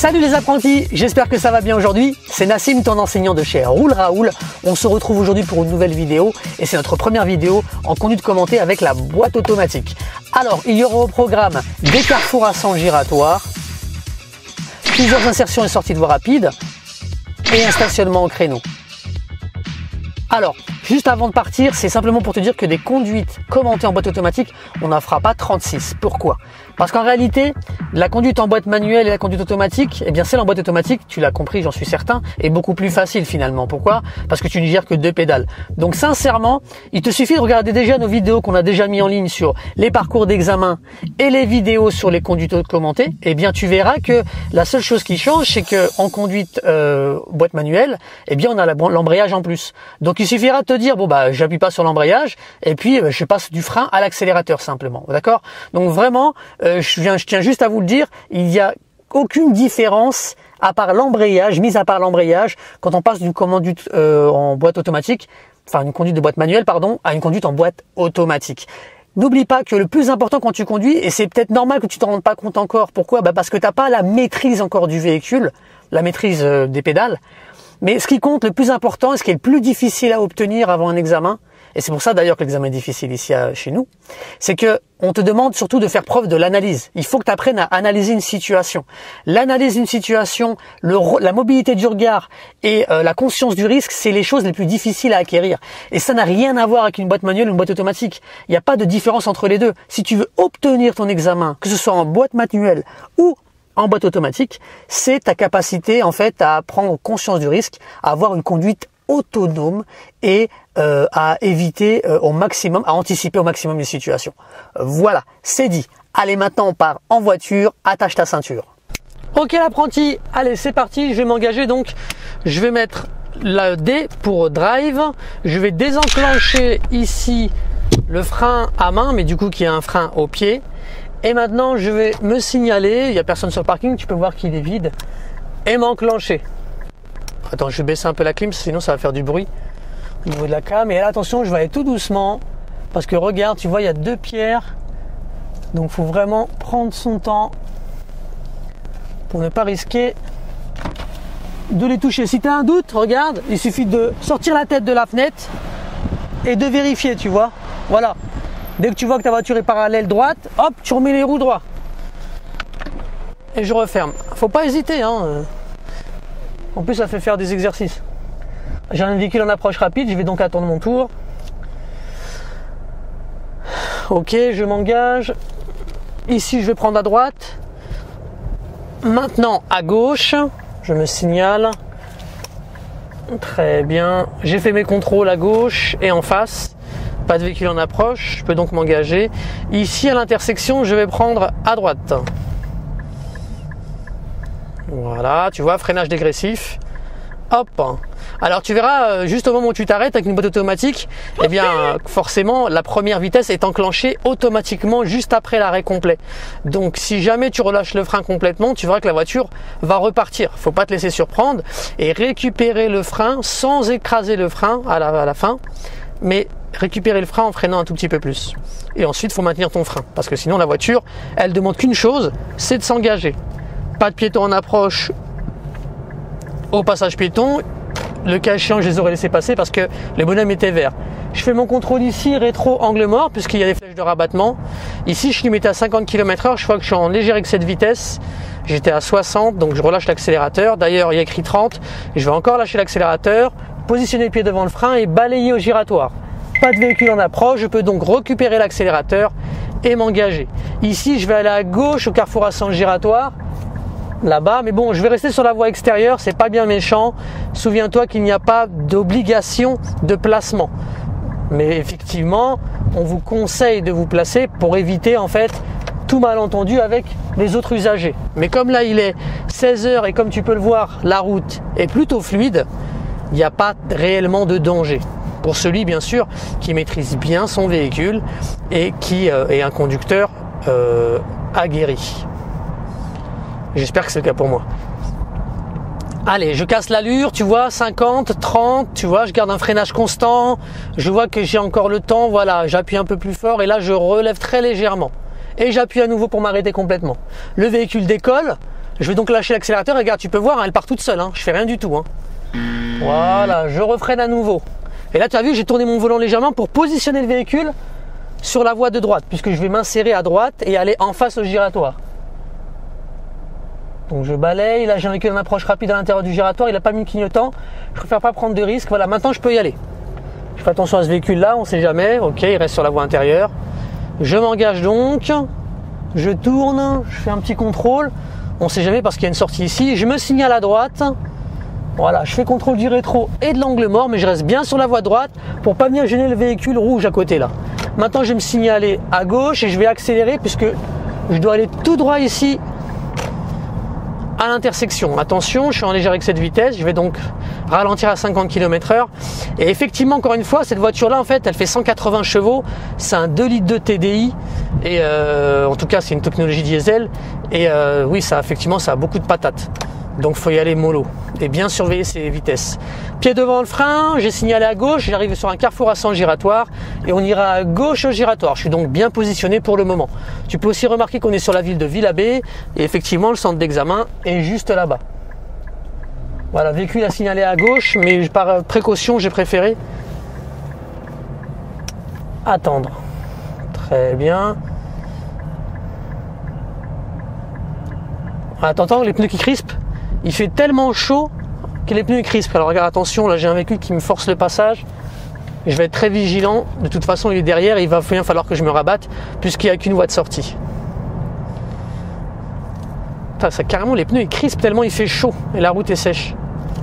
Salut les apprentis, j'espère que ça va bien aujourd'hui. C'est Nassim, ton enseignant de chez Roule Raoul. On se retrouve aujourd'hui pour une nouvelle vidéo et c'est notre première vidéo en conduite commentée avec la boîte automatique. Alors, il y aura au programme des carrefours à sens giratoires, plusieurs insertions et sorties de voie rapide et un stationnement au créneau. Alors, juste avant de partir, c'est simplement pour te dire que des conduites commentées en boîte automatique, on n'en fera pas 36. Pourquoi? Parce qu'en réalité, la conduite en boîte manuelle et la conduite automatique, eh bien celle en boîte automatique, tu l'as compris, j'en suis certain, est beaucoup plus facile finalement. Pourquoi? Parce que tu ne gères que 2 pédales. Donc sincèrement, il te suffit de regarder déjà nos vidéos qu'on a déjà mis en ligne sur les parcours d'examen et les vidéos sur les conduites commentées. Eh bien tu verras que la seule chose qui change, c'est que en conduite boîte manuelle, eh bien on a l'embrayage en plus. Donc il suffira de te dire, bon bah j'appuie pas sur l'embrayage et puis je passe du frein à l'accélérateur simplement. D'accord? Donc vraiment, je tiens juste à vous le dire, il n'y a aucune différence à part l'embrayage, mise à part l'embrayage, quand on passe d'une conduite en boîte automatique, enfin une conduite de boîte manuelle, pardon, à une conduite en boîte automatique. N'oublie pas que le plus important quand tu conduis, et c'est peut-être normal que tu t'en rendes pas compte encore, pourquoi? Parce que tu n'as pas la maîtrise encore du véhicule, la maîtrise des pédales. Mais ce qui compte, le plus important, et ce qui est le plus difficile à obtenir avant un examen, et c'est pour ça d'ailleurs que l'examen est difficile ici chez nous, c'est que on te demande surtout de faire preuve de l'analyse. Il faut que tu apprennes à analyser une situation. L'analyse d'une situation, la mobilité du regard et la conscience du risque, c'est les choses les plus difficiles à acquérir. Et ça n'a rien à voir avec une boîte manuelle ou une boîte automatique. Il n'y a pas de différence entre les deux. Si tu veux obtenir ton examen, que ce soit en boîte manuelle ou en boîte automatique, c'est ta capacité en fait à prendre conscience du risque, à avoir une conduite autonome et à éviter au maximum, à anticiper au maximum les situations. Voilà, c'est dit. Allez, maintenant on part en voiture, attache ta ceinture. Ok l'apprenti, allez c'est parti, je vais m'engager donc, je vais mettre la D pour drive, je vais désenclencher ici le frein à main, mais du coup qui est un frein au pied. Et maintenant, je vais me signaler, il n'y a personne sur le parking, tu peux voir qu'il est vide, et m'enclencher. Attends, je vais baisser un peu la clim, sinon ça va faire du bruit au niveau de la cam. Et là, attention, je vais aller tout doucement, parce que regarde, tu vois, il y a 2 pierres, donc il faut vraiment prendre son temps pour ne pas risquer de les toucher. Si tu as un doute, regarde, il suffit de sortir la tête de la fenêtre et de vérifier, tu vois, voilà. Dès que tu vois que ta voiture est parallèle droite, hop, tu remets les roues droits. Et je referme. Faut pas hésiter, hein. En plus, ça fait faire des exercices. J'ai un véhicule en approche rapide, je vais donc attendre mon tour. Ok, je m'engage. Ici, je vais prendre à droite. Maintenant, à gauche, je me signale. Très bien. J'ai fait mes contrôles à gauche et en face. Pas de véhicule en approche, je peux donc m'engager. Ici à l'intersection, je vais prendre à droite. Voilà, tu vois, freinage dégressif. Hop. Alors tu verras, juste au moment où tu t'arrêtes avec une boîte automatique, eh bien forcément la première vitesse est enclenchée automatiquement juste après l'arrêt complet. Donc si jamais tu relâches le frein complètement, tu verras que la voiture va repartir. Faut pas te laisser surprendre et récupérer le frein sans écraser le frein à la fin. Mais récupérer le frein en freinant un tout petit peu plus. Et ensuite, il faut maintenir ton frein. Parce que sinon, la voiture, elle demande qu'une chose, c'est de s'engager. Pas de piéton en approche au passage piéton. Le cas échéant, je les aurais laissés passer parce que le bonhomme était vert. Je fais mon contrôle ici, rétro, angle mort, puisqu'il y a des flèches de rabattement. Ici, je limitais à 50 km/h. Je vois que je suis en léger excès de vitesse. J'étais à 60, donc je relâche l'accélérateur. D'ailleurs, il y a écrit 30. Je vais encore lâcher l'accélérateur, positionner le pied devant le frein et balayer au giratoire. Pas de véhicule en approche, je peux donc récupérer l'accélérateur et m'engager. Ici, je vais aller à gauche au carrefour à sens giratoire, là-bas, mais bon, je vais rester sur la voie extérieure, c'est pas bien méchant. Souviens-toi qu'il n'y a pas d'obligation de placement. Mais effectivement, on vous conseille de vous placer pour éviter en fait tout malentendu avec les autres usagers. Mais comme là, il est 16h et comme tu peux le voir, la route est plutôt fluide, il n'y a pas réellement de danger. Pour celui, bien sûr, qui maîtrise bien son véhicule et qui est un conducteur aguerri. J'espère que c'est le cas pour moi. Allez, je casse l'allure, tu vois, 50, 30, tu vois, je garde un freinage constant. Je vois que j'ai encore le temps, voilà, j'appuie un peu plus fort et là, je relève très légèrement. Et j'appuie à nouveau pour m'arrêter complètement. Le véhicule décolle. Je vais donc lâcher l'accélérateur. Regarde, tu peux voir, hein, elle part toute seule. Hein. Je fais rien du tout. Hein. Voilà, je refreine à nouveau. Et là, tu as vu, j'ai tourné mon volant légèrement pour positionner le véhicule sur la voie de droite, puisque je vais m'insérer à droite et aller en face au giratoire. Donc je balaye. Là, j'ai un véhicule en approche rapide à l'intérieur du giratoire. Il n'a pas mis le clignotant. Je préfère pas prendre de risques. Voilà, maintenant je peux y aller. Je fais attention à ce véhicule-là, on ne sait jamais. Ok, il reste sur la voie intérieure. Je m'engage donc. Je tourne. Je fais un petit contrôle. On ne sait jamais parce qu'il y a une sortie ici. Je me signale à droite. Voilà, je fais contrôle du rétro et de l'angle mort, mais je reste bien sur la voie droite pour pas bien gêner le véhicule rouge à côté là. Maintenant, je vais me signaler à gauche et je vais accélérer puisque je dois aller tout droit ici à l'intersection. Attention, je suis en léger excès de vitesse, je vais donc ralentir à 50 km/h. Et effectivement, encore une fois, cette voiture-là, en fait, elle fait 180 chevaux, c'est un 2 litres de TDI, et en tout cas, c'est une technologie diesel, et oui, ça, effectivement, ça a beaucoup de patates. Donc, faut y aller mollo et bien surveiller ses vitesses. Pied devant le frein, j'ai signalé à gauche, j'arrive sur un carrefour à sens giratoire et on ira à gauche au giratoire. Je suis donc bien positionné pour le moment. Tu peux aussi remarquer qu'on est sur la ville de Villabé et effectivement, le centre d'examen est juste là-bas. Voilà, véhicule a signalé à gauche, mais par précaution, j'ai préféré attendre. Très bien. Ah, t'entends les pneus qui crispent? Il fait tellement chaud que les pneus crispent. Alors regarde, attention, là j'ai un véhicule qui me force le passage. Je vais être très vigilant. De toute façon, il est derrière et il va bien falloir que je me rabatte puisqu'il n'y a qu'une voie de sortie. Putain, ça, carrément, les pneus ils crispent tellement il fait chaud et la route est sèche.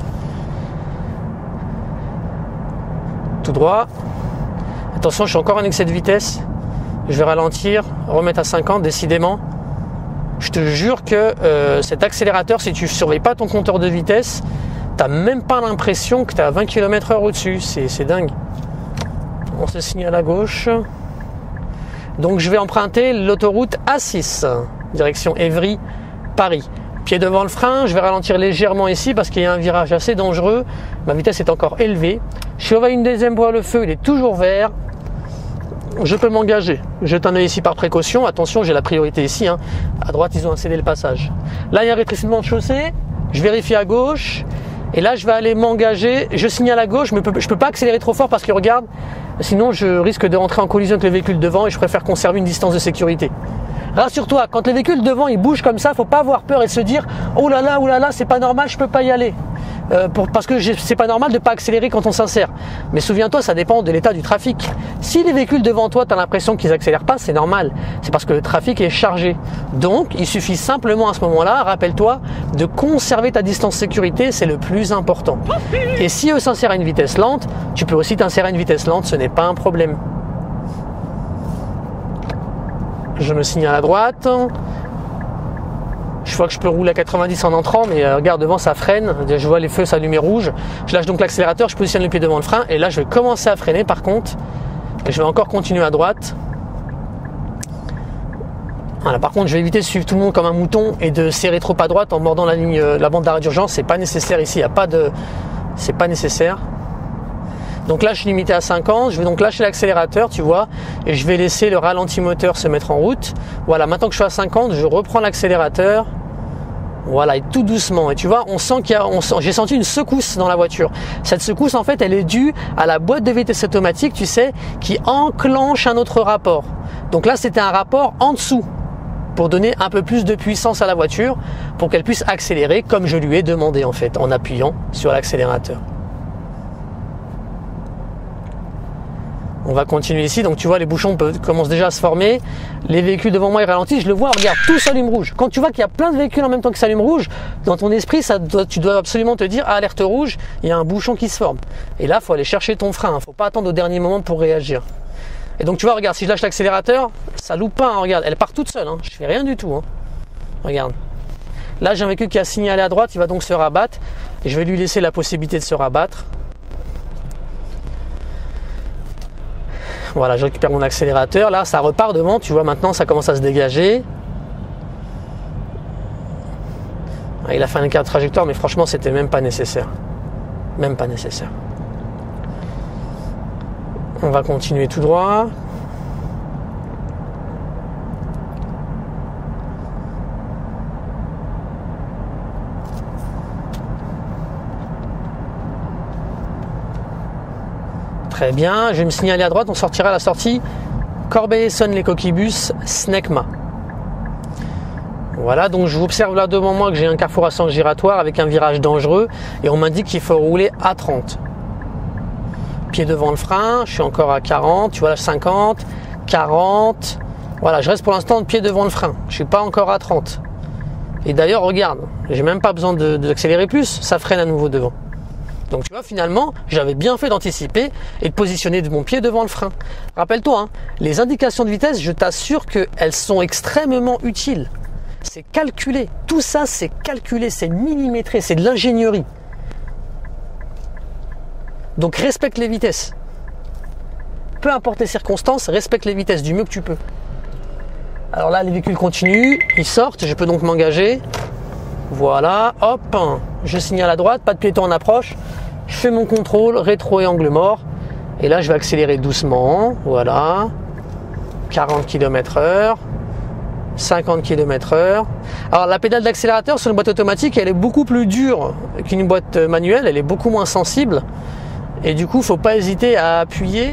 Tout droit. Attention, je suis encore en excès de vitesse. Je vais ralentir, remettre à 50 décidément. Je te jure que cet accélérateur, si tu ne surveilles pas ton compteur de vitesse, tu n'as même pas l'impression que tu es à 20 km/h au-dessus. C'est dingue. On se signale à gauche. Donc je vais emprunter l'autoroute A6, direction Évry-Paris. Pied devant le frein, je vais ralentir légèrement ici parce qu'il y a un virage assez dangereux. Ma vitesse est encore élevée. Je surveille une deuxième voie, le feu, il est toujours vert. Je peux m'engager. Je jette un œil ici par précaution. Attention, j'ai la priorité ici. Hein. À droite, ils ont cédé le passage. Là, il y a un rétrécissement de chaussée. Je vérifie à gauche. Et là, je vais aller m'engager. Je signale à gauche, mais je peux pas accélérer trop fort parce que regarde, sinon je risque de rentrer en collision avec le véhicule devant et je préfère conserver une distance de sécurité. Rassure-toi, quand le véhicule devant il bouge comme ça, faut pas avoir peur et se dire oh là là, c'est pas normal, je peux pas y aller. Parce que c'est pas normal de pas accélérer quand on s'insère. Mais souviens-toi, ça dépend de l'état du trafic. Si les véhicules devant toi, tu as l'impression qu'ils accélèrent pas, c'est normal. C'est parce que le trafic est chargé. Donc, il suffit simplement à ce moment-là, rappelle-toi, de conserver ta distance sécurité, c'est le plus important. Et si eux s'insèrent à une vitesse lente, tu peux aussi t'insérer à une vitesse lente, ce n'est pas un problème. Je me signale à droite. Je vois que je peux rouler à 90 en entrant, mais regarde devant ça freine, je vois les feux s'allumer rouge. Je lâche donc l'accélérateur, je positionne le pied devant le frein et là je vais commencer à freiner par contre. Et je vais encore continuer à droite. Voilà, par contre je vais éviter de suivre tout le monde comme un mouton et de serrer trop à droite en mordant la bande d'arrêt d'urgence. C'est pas nécessaire ici, c'est pas nécessaire. Donc là je suis limité à 50, je vais donc lâcher l'accélérateur, tu vois, et je vais laisser le ralenti moteur se mettre en route. Voilà, maintenant que je suis à 50, je reprends l'accélérateur. Voilà, et tout doucement. Et tu vois, j'ai senti une secousse dans la voiture. Cette secousse, en fait, elle est due à la boîte de vitesse automatique, tu sais, qui enclenche un autre rapport. Donc là, c'était un rapport en dessous pour donner un peu plus de puissance à la voiture, pour qu'elle puisse accélérer comme je lui ai demandé, en fait, en appuyant sur l'accélérateur. On va continuer ici, donc tu vois les bouchons commencent déjà à se former, les véhicules devant moi ils ralentissent, je le vois, regarde, tout s'allume rouge. Quand tu vois qu'il y a plein de véhicules en même temps qui s'allument rouge, dans ton esprit tu dois absolument te dire, ah, alerte rouge, il y a un bouchon qui se forme. Et là il faut aller chercher ton frein, il faut pas attendre au dernier moment pour réagir. Et donc tu vois, regarde, si je lâche l'accélérateur, ça loupe pas, hein, regarde, elle part toute seule, hein, je fais rien du tout, hein. Regarde. Là j'ai un véhicule qui a signalé à droite, il va donc se rabattre, et je vais lui laisser la possibilité de se rabattre. Voilà, je récupère mon accélérateur. Là, ça repart devant. Tu vois, maintenant, ça commence à se dégager. Il a fait un écart de trajectoire, mais franchement, c'était même pas nécessaire. Même pas nécessaire. On va continuer tout droit. Très bien, je vais me signaler à droite, on sortira à la sortie Corbeil-Essonnes les Coquibus, Snecma. Voilà, donc je vous observe là devant moi que j'ai un carrefour à sens giratoire avec un virage dangereux et on m'indique qu'il faut rouler à 30. Pied devant le frein, je suis encore à 40, tu vois là 50, 40. Voilà, je reste pour l'instant de pied devant le frein, je suis pas encore à 30. Et d'ailleurs, regarde, j'ai même pas besoin d'accélérer plus, ça freine à nouveau devant. Donc tu vois, finalement, j'avais bien fait d'anticiper et de positionner mon pied devant le frein. Rappelle-toi, hein, les indications de vitesse, je t'assure qu'elles sont extrêmement utiles. C'est calculé, tout ça c'est calculé, c'est millimétré, c'est de l'ingénierie. Donc respecte les vitesses. Peu importe les circonstances, respecte les vitesses du mieux que tu peux. Alors là, les véhicules continuent, ils sortent, je peux donc m'engager. Voilà, hop, je signale à droite, pas de piéton en approche. Je fais mon contrôle, rétro et angle mort. Et là, je vais accélérer doucement, voilà. 40 km/h. 50 km/h. Alors la pédale d'accélérateur sur une boîte automatique, elle est beaucoup plus dure qu'une boîte manuelle, elle est beaucoup moins sensible. Et du coup, il ne faut pas hésiter à appuyer.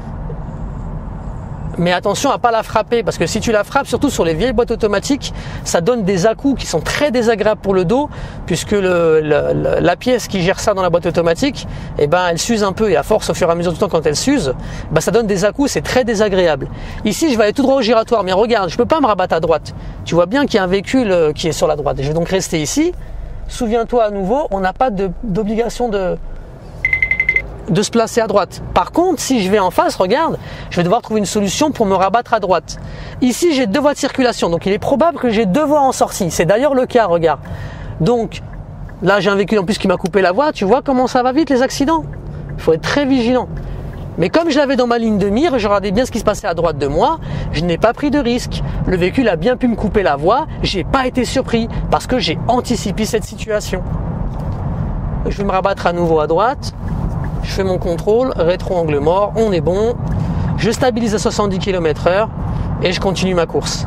Mais attention à pas la frapper, parce que si tu la frappes, surtout sur les vieilles boîtes automatiques, ça donne des à-coups qui sont très désagréables pour le dos, puisque la pièce qui gère ça dans la boîte automatique, eh ben, elle s'use un peu, et à force, au fur et à mesure du temps, quand elle s'use, ben, ça donne des à-coups, c'est très désagréable. Ici, je vais aller tout droit au giratoire, mais regarde, je peux pas me rabattre à droite. Tu vois bien qu'il y a un véhicule qui est sur la droite. Je vais donc rester ici. Souviens-toi à nouveau, on n'a pas d'obligation de se placer à droite. Par contre, si je vais en face, regarde, je vais devoir trouver une solution pour me rabattre à droite. Ici, j'ai 2 voies de circulation, donc il est probable que j'ai 2 voies en sortie. C'est d'ailleurs le cas, regarde. Donc, là, j'ai un véhicule en plus qui m'a coupé la voie. Tu vois comment ça va vite, les accidents? Il faut être très vigilant. Mais comme je l'avais dans ma ligne de mire, je regardais bien ce qui se passait à droite de moi, je n'ai pas pris de risque. Le véhicule a bien pu me couper la voie, j'ai pas été surpris, parce que j'ai anticipé cette situation. Je vais me rabattre à nouveau à droite. Je fais mon contrôle, rétro-angle mort, on est bon. Je stabilise à 70 km/h et je continue ma course.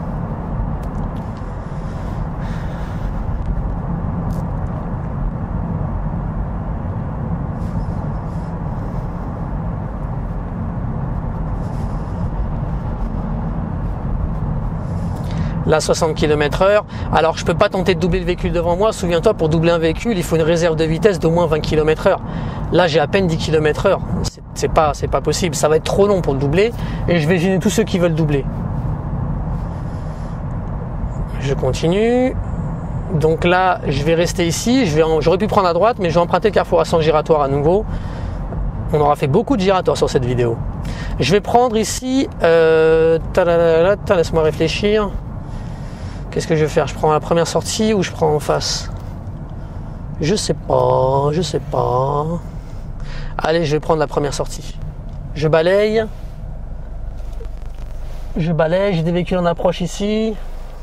Là, 60 km/h. Alors, je peux pas tenter de doubler le véhicule devant moi. Souviens-toi, pour doubler un véhicule, il faut une réserve de vitesse d'au moins 20 km/h. Là, j'ai à peine 10 km/h. C'est pas possible. Ça va être trop long pour le doubler. Et je vais gêner tous ceux qui veulent doubler. Je continue. Donc là, je vais rester ici. J'aurais pu prendre à droite, mais je vais emprunter le carrefour à sens giratoire à nouveau. On aura fait beaucoup de giratoires sur cette vidéo. Je vais prendre ici... laisse-moi réfléchir. Qu'est-ce que je vais faire? Je prends la première sortie ou je prends en face? Je sais pas. Allez, je vais prendre la première sortie. Je balaye. J'ai des véhicules en approche ici.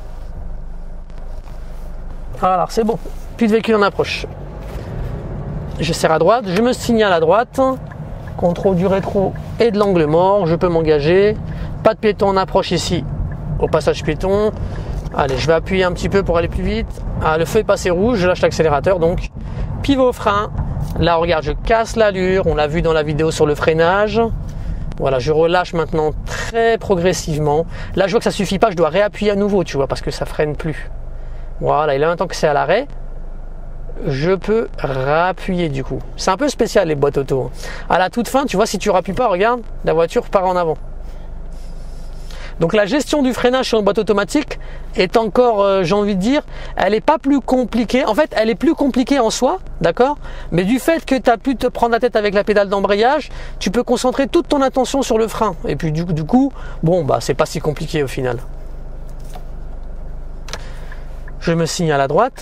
Alors, c'est bon. Plus de véhicules en approche. Je serre à droite, je me signale à droite. Contrôle du rétro et de l'angle mort. Je peux m'engager. Pas de piéton en approche ici. Au passage piéton. Allez, je vais appuyer un petit peu pour aller plus vite. Ah, le feu est passé rouge, je lâche l'accélérateur, donc pivot au frein. Là, regarde, je casse l'allure. On l'a vu dans la vidéo sur le freinage. Voilà, je relâche maintenant très progressivement. Là, je vois que ça suffit pas, je dois réappuyer à nouveau, tu vois, parce que ça freine plus. Voilà, et là, maintenant que c'est à l'arrêt, je peux réappuyer du coup. C'est un peu spécial les boîtes auto. À la toute fin, tu vois, si tu rappuies pas, regarde, la voiture part en avant. Donc la gestion du freinage sur une boîte automatique est encore, j'ai envie de dire, elle n'est pas plus compliquée. En fait, elle est plus compliquée en soi, d'accord? Mais du fait que tu as pu te prendre la tête avec la pédale d'embrayage, tu peux concentrer toute ton attention sur le frein. Et puis du coup, bon, bah c'est pas si compliqué au final. Je me signale à droite.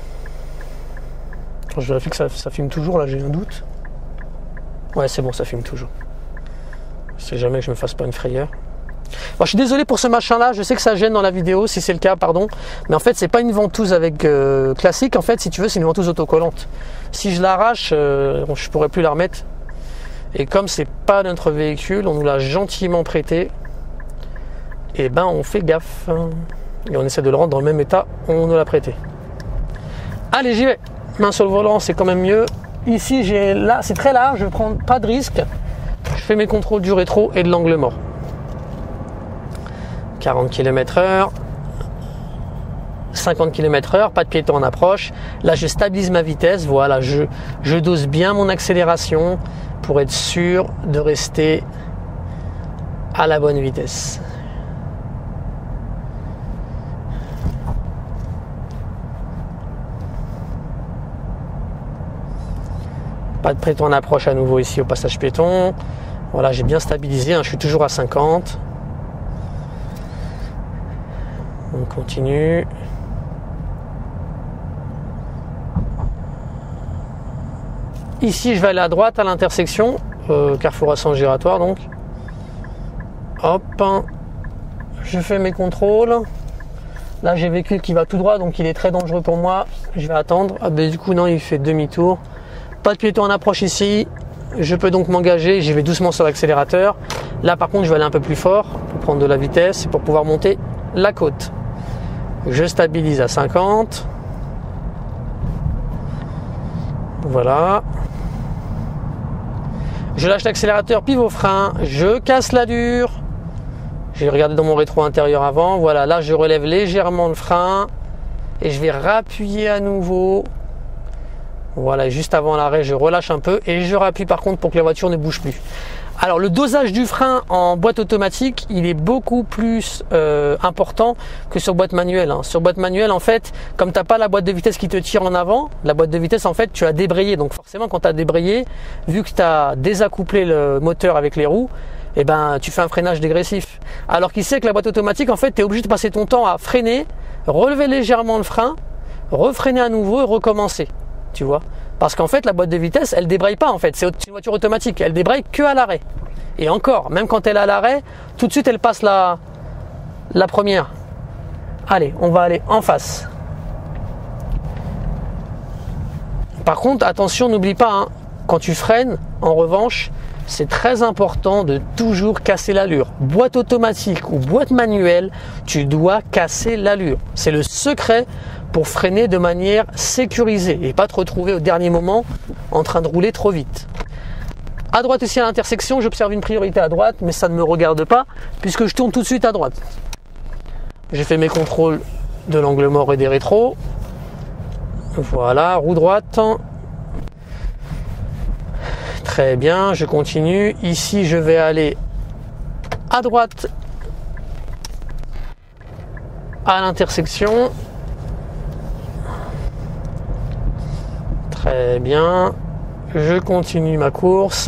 Je vérifie que ça filme toujours, là j'ai un doute. Ouais, c'est bon, ça filme toujours. Je sais jamais que je me fasse pas une frayeur. Bon, je suis désolé pour ce machin là, je sais que ça gêne dans la vidéo, si c'est le cas, pardon, mais en fait c'est pas une ventouse avec classique, en fait si tu veux c'est une ventouse autocollante. Si je l'arrache, je pourrais plus la remettre, et comme c'est pas notre véhicule, on nous l'a gentiment prêté, et ben on fait gaffe, et on essaie de le rendre dans le même état où on nous l'a prêté. Allez, j'y vais, main sur le volant, c'est quand même mieux. Ici là c'est très large, je prends pas de risque. fais mes contrôles du rétro et de l'angle mort. 40 km/h, 50 km/h, pas de piéton en approche. Là, je stabilise ma vitesse. Voilà, je dose bien mon accélération pour être sûr de rester à la bonne vitesse. Pas de piéton en approche à nouveau ici au passage piéton. Voilà, j'ai bien stabilisé, hein, je suis toujours à 50. On continue. Ici, je vais aller à droite à l'intersection, carrefour à sens giratoire donc. Hop, je fais mes contrôles. Là, j'ai le véhicule qui va tout droit, donc il est très dangereux pour moi. Je vais attendre. Ah, ben, du coup, non, il fait demi-tour. Pas de piéton en approche ici. Je peux donc m'engager. J'y vais doucement sur l'accélérateur. Là, par contre, je vais aller un peu plus fort pour prendre de la vitesse et pour pouvoir monter la côte. Je stabilise à 50. Voilà. Je lâche l'accélérateur, pivot frein. Je casse l'allure. J'ai regardé dans mon rétro intérieur avant. Voilà, là, je relève légèrement le frein. Et je vais rappuyer à nouveau. Voilà, juste avant l'arrêt, je relâche un peu et je rappuie par contre pour que la voiture ne bouge plus. Alors le dosage du frein en boîte automatique, il est beaucoup plus important que sur boîte manuelle. Hein. Sur boîte manuelle, en fait, comme tu n'as pas la boîte de vitesse qui te tire en avant, la boîte de vitesse, en fait, tu as débrayé. Donc forcément, quand tu as débrayé, vu que tu as désaccouplé le moteur avec les roues, eh ben, tu fais un freinage dégressif. Alors qu'il sait que la boîte automatique, en fait, tu es obligé de passer ton temps à freiner, relever légèrement le frein, refreiner à nouveau et recommencer. Tu vois, parce qu'en fait la boîte de vitesse elle débraye pas, en fait c'est une voiture automatique, elle débraye que à l'arrêt, et encore même quand elle est à l'arrêt tout de suite elle passe la première. Allez, on va aller en face. Par contre attention, n'oublie pas hein, quand tu freines en revanche c'est très important de toujours casser l'allure. Boîte automatique ou boîte manuelle, tu dois casser l'allure, c'est le secret pour freiner de manière sécurisée et pas te retrouver au dernier moment en train de rouler trop vite. À droite ici à l'intersection, j'observe une priorité à droite, mais ça ne me regarde pas puisque je tourne tout de suite à droite. J'ai fait mes contrôles de l'angle mort et des rétros. Voilà, roue droite. Très bien, je continue. Ici, je vais aller à droite à l'intersection. Très bien, je continue ma course.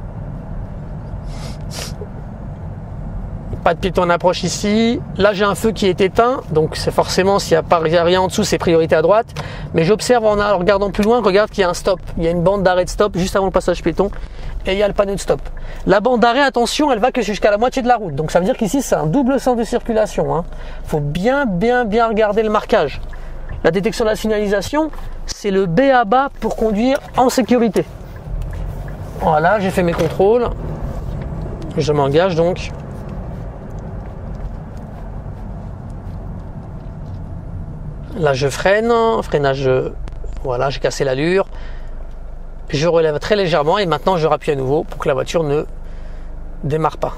Pas de piéton en approche ici. Là, j'ai un feu qui est éteint, donc c'est forcément s'il n'y a rien en dessous, c'est priorité à droite. Mais j'observe en regardant plus loin, regarde qu'il y a un stop. Il y a une bande d'arrêt de stop juste avant le passage piéton et il y a le panneau de stop. La bande d'arrêt, attention, elle va que jusqu'à la moitié de la route. Donc ça veut dire qu'ici, c'est un double sens de circulation. Hein. Faut bien regarder le marquage. La détection de la signalisation, c'est le B à bas pour conduire en sécurité. Voilà, j'ai fait mes contrôles. Je m'engage donc. Là, je freine, freinage, voilà, j'ai cassé l'allure. Je relève très légèrement et maintenant je rappuie à nouveau pour que la voiture ne démarre pas.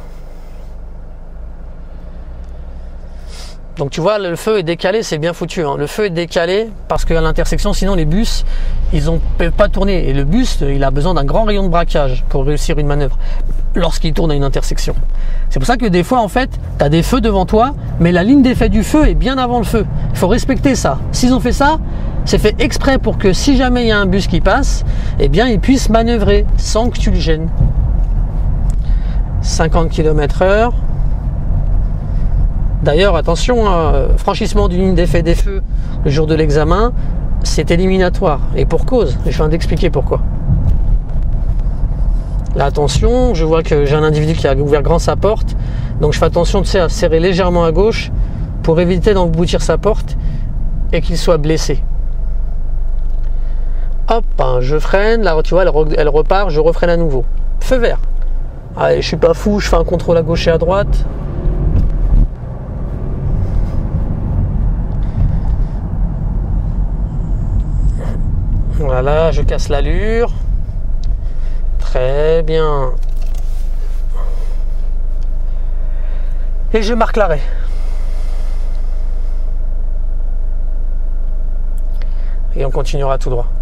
Donc tu vois, le feu est décalé, c'est bien foutu. Hein. Le feu est décalé parce qu'à l'intersection, sinon les bus, ils ne peuvent pas tourner. Et le bus, il a besoin d'un grand rayon de braquage pour réussir une manœuvre lorsqu'il tourne à une intersection. C'est pour ça que des fois, en fait, tu as des feux devant toi, mais la ligne d'effet du feu est bien avant le feu. Il faut respecter ça. S'ils ont fait ça, c'est fait exprès pour que si jamais il y a un bus qui passe, eh bien, ils puissent manœuvrer sans que tu le gênes. 50 km/h. D'ailleurs, attention, franchissement d'une ligne d'effet des feux le jour de l'examen, c'est éliminatoire. Et pour cause, je viens d'expliquer pourquoi. Là, attention, je vois que j'ai un individu qui a ouvert grand sa porte. Donc je fais attention à serrer légèrement à gauche pour éviter d'emboutir sa porte et qu'il soit blessé. Hop, je freine, là tu vois, elle repart, je refreine à nouveau. Feu vert. Allez, je suis pas fou, je fais un contrôle à gauche et à droite. Voilà, je casse l'allure. Très bien. Et je marque l'arrêt. Et on continuera tout droit.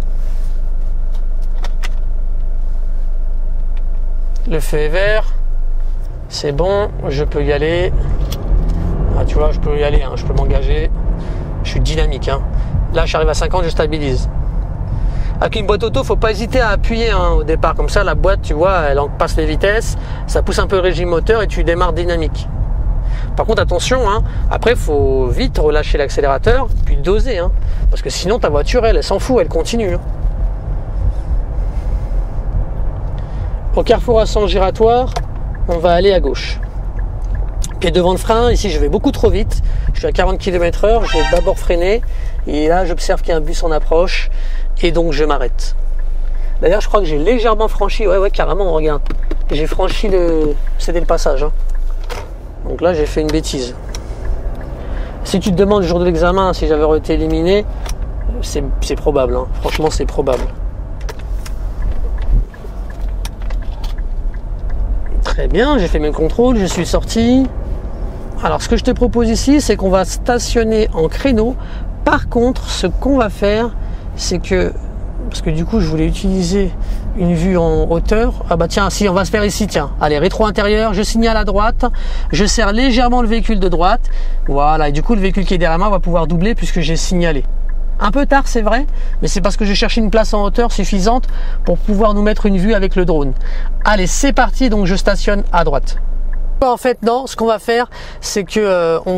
Le feu est vert. C'est bon, je peux y aller. Ah, tu vois, je peux y aller, hein, je peux m'engager. Je suis dynamique. Hein. Là, j'arrive à 50, je stabilise. Avec une boîte auto, faut pas hésiter à appuyer hein, au départ. Comme ça, la boîte, tu vois, elle en passe les vitesses. Ça pousse un peu le régime moteur et tu démarres dynamique. Par contre, attention, hein, après, il faut vite relâcher l'accélérateur, puis doser. Hein, parce que sinon, ta voiture, elle s'en fout, elle continue. Hein. Au carrefour à sens giratoire, on va aller à gauche. Pied devant le frein, ici je vais beaucoup trop vite. Je suis à 40 km/h, je vais d'abord freiner. Et là, j'observe qu'il y a un bus en approche. Et donc, je m'arrête. D'ailleurs, je crois que j'ai légèrement franchi. Ouais, carrément, regarde. J'ai franchi le... C'était le passage. Hein. Donc là, j'ai fait une bêtise. Si tu te demandes le jour de l'examen si j'avais été éliminé, c'est probable. Hein. Franchement, c'est probable. Très bien, j'ai fait mes contrôles, je suis sorti. Alors, ce que je te propose ici, c'est qu'on va stationner en créneau. Par contre, ce qu'on va faire, c'est que... Parce que du coup, je voulais utiliser une vue en hauteur. Ah bah tiens, si, on va se faire ici, tiens. Allez, rétro intérieur, je signale à droite. Je serre légèrement le véhicule de droite. Voilà, et du coup, le véhicule qui est derrière moi va pouvoir doubler puisque j'ai signalé. Un peu tard, c'est vrai, mais c'est parce que je cherchais une place en hauteur suffisante pour pouvoir nous mettre une vue avec le drone. Allez, c'est parti, donc je stationne à droite. En fait, non, ce qu'on va faire, c'est que on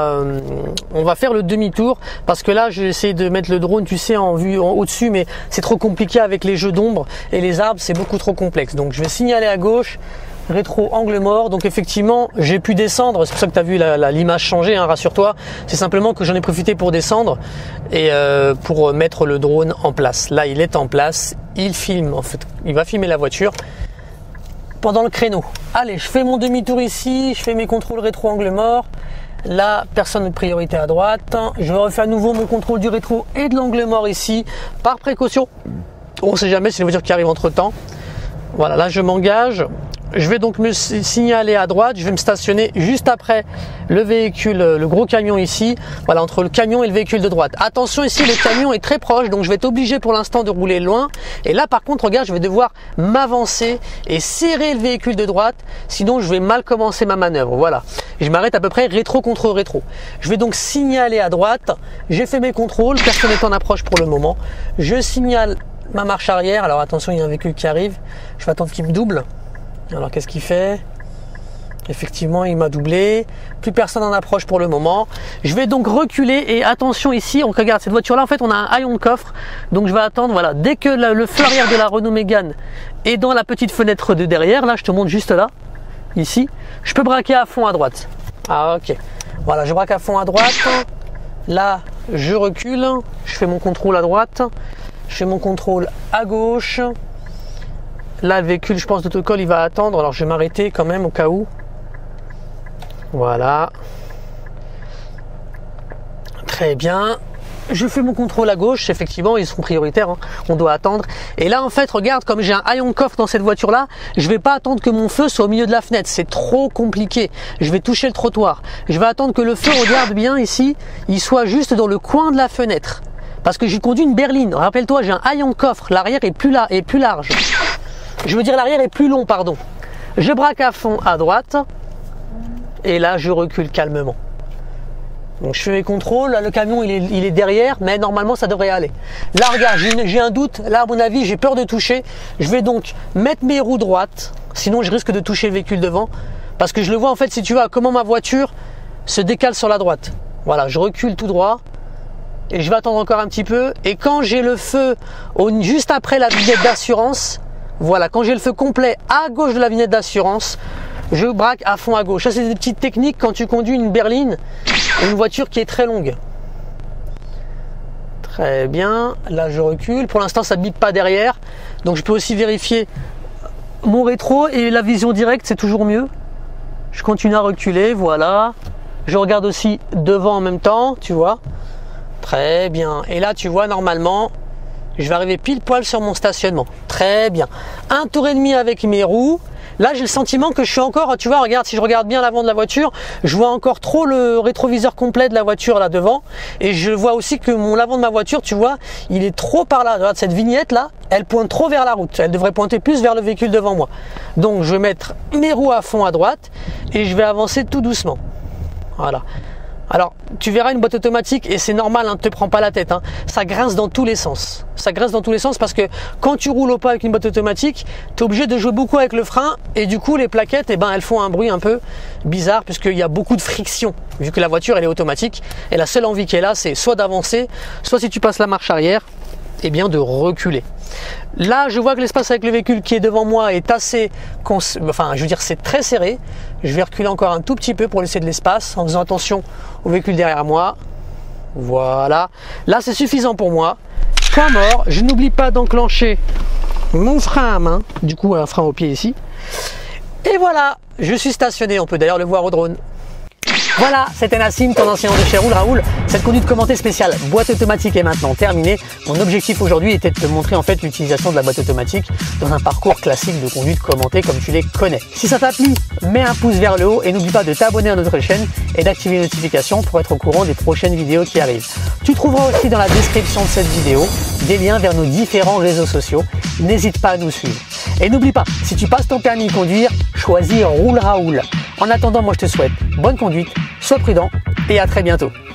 va faire le demi-tour parce que là, j'ai essayé de mettre le drone, tu sais, en vue au-dessus, mais c'est trop compliqué avec les jeux d'ombre et les arbres, c'est beaucoup trop complexe. Donc, je vais signaler à gauche, rétro angle mort. Donc, effectivement, j'ai pu descendre. C'est pour ça que tu as vu l'image changer, hein, rassure-toi. C'est simplement que j'en ai profité pour descendre et pour mettre le drone en place. Là, il est en place. Il filme, en fait, il va filmer la voiture pendant le créneau. Allez, je fais mon demi-tour ici, je fais mes contrôles rétro angle mort. Là, personne de priorité à droite. Je vais refaire à nouveau mon contrôle du rétro et de l'angle mort ici, par précaution. On ne sait jamais, c'est une voiture qui arrive entre temps. Voilà, là je m'engage. Je vais donc me signaler à droite, je vais me stationner juste après le véhicule, le gros camion ici, voilà, entre le camion et le véhicule de droite. Attention ici, le camion est très proche, donc je vais être obligé pour l'instant de rouler loin. Et là par contre, regarde, je vais devoir m'avancer et serrer le véhicule de droite, sinon je vais mal commencer ma manœuvre, voilà. Et je m'arrête à peu près rétro contre rétro. Je vais donc signaler à droite, j'ai fait mes contrôles, personne n'est en approche pour le moment. Je signale ma marche arrière, alors attention, il y a un véhicule qui arrive, je vais attendre qu'il me double. Alors qu'est-ce qu'il fait? Effectivement, il m'a doublé. Plus personne en approche pour le moment. Je vais donc reculer et attention ici, on regarde cette voiture-là. En fait, on a un haillon de coffre. Donc je vais attendre. Voilà, dès que le feu arrière de la Renault Mégane est dans la petite fenêtre de derrière, là, je te montre juste là, ici, je peux braquer à fond à droite. Ah ok. Voilà, je braque à fond à droite. Là, je recule. Je fais mon contrôle à droite. Je fais mon contrôle à gauche. Là, le véhicule, je pense, d'autocol, il va attendre. Alors, je vais m'arrêter quand même au cas où. Voilà. Très bien. Je fais mon contrôle à gauche. Effectivement, ils seront prioritaires. Hein. On doit attendre. Et là, en fait, regarde, comme j'ai un haillon de coffre dans cette voiture-là, je vais pas attendre que mon feu soit au milieu de la fenêtre. C'est trop compliqué. Je vais toucher le trottoir. Je vais attendre que le feu, regarde bien ici, il soit juste dans le coin de la fenêtre. Parce que j'ai conduit une berline. Rappelle-toi, j'ai un haillon de coffre. L'arrière est plus large. Je veux dire, l'arrière est plus long, pardon. Je braque à fond à droite. Et là, je recule calmement. Donc, je fais mes contrôles. Là, le camion, il est derrière. Mais normalement, ça devrait aller. Là, regarde, j'ai un doute. Là, à mon avis, j'ai peur de toucher. Je vais donc mettre mes roues droites. Sinon, je risque de toucher le véhicule devant. Parce que je le vois, en fait, si tu vois, comment ma voiture se décale sur la droite. Voilà, je recule tout droit. Et je vais attendre encore un petit peu. Et quand j'ai le feu juste après la vignette d'assurance... Voilà, quand j'ai le feu complet à gauche de la vignette d'assurance, je braque à fond à gauche. Ça, c'est des petites techniques quand tu conduis une berline, une voiture qui est très longue. Très bien, là je recule. Pour l'instant, ça ne bip pas derrière. Donc, je peux aussi vérifier mon rétro et la vision directe, c'est toujours mieux. Je continue à reculer, voilà. Je regarde aussi devant en même temps, tu vois. Très bien. Et là, tu vois, normalement... Je vais arriver pile poil sur mon stationnement. Très bien. Un tour et demi avec mes roues. Là, j'ai le sentiment que je suis encore, tu vois, regarde, si je regarde bien l'avant de la voiture, je vois encore trop le rétroviseur complet de la voiture là devant. Et je vois aussi que l'avant de ma voiture, tu vois, il est trop par là. Regarde, cette vignette là, elle pointe trop vers la route. Elle devrait pointer plus vers le véhicule devant moi. Donc, je vais mettre mes roues à fond à droite et je vais avancer tout doucement. Voilà. Alors, tu verras une boîte automatique, et c'est normal, hein, ne te prends pas la tête, hein, ça grince dans tous les sens. Ça grince dans tous les sens parce que quand tu roules au pas avec une boîte automatique, tu es obligé de jouer beaucoup avec le frein, et du coup les plaquettes, eh ben, elles font un bruit un peu bizarre puisqu'il y a beaucoup de friction, vu que la voiture elle est automatique, et la seule envie qu'elle a, c'est soit d'avancer, soit si tu passes la marche arrière, eh bien de reculer. Là, je vois que l'espace avec le véhicule qui est devant moi est assez, enfin, je veux dire, c'est très serré. Je vais reculer encore un tout petit peu pour laisser de l'espace en faisant attention au véhicule derrière moi. Voilà. Là, c'est suffisant pour moi. Point mort. Je n'oublie pas d'enclencher mon frein à main. Du coup, un frein au pied ici. Et voilà, je suis stationné. On peut d'ailleurs le voir au drone. Voilà, c'était Nassim, ton enseignant de chez Roule Raoul. Cette conduite commentée spéciale boîte automatique est maintenant terminée. Mon objectif aujourd'hui était de te montrer en fait l'utilisation de la boîte automatique dans un parcours classique de conduite commentée comme tu les connais. Si ça t'a plu, mets un pouce vers le haut et n'oublie pas de t'abonner à notre chaîne et d'activer les notifications pour être au courant des prochaines vidéos qui arrivent. Tu trouveras aussi dans la description de cette vidéo des liens vers nos différents réseaux sociaux. N'hésite pas à nous suivre. Et n'oublie pas, si tu passes ton permis de conduire, choisis Roule Raoul. En attendant, moi je te souhaite bonne conduite, sois prudent et à très bientôt.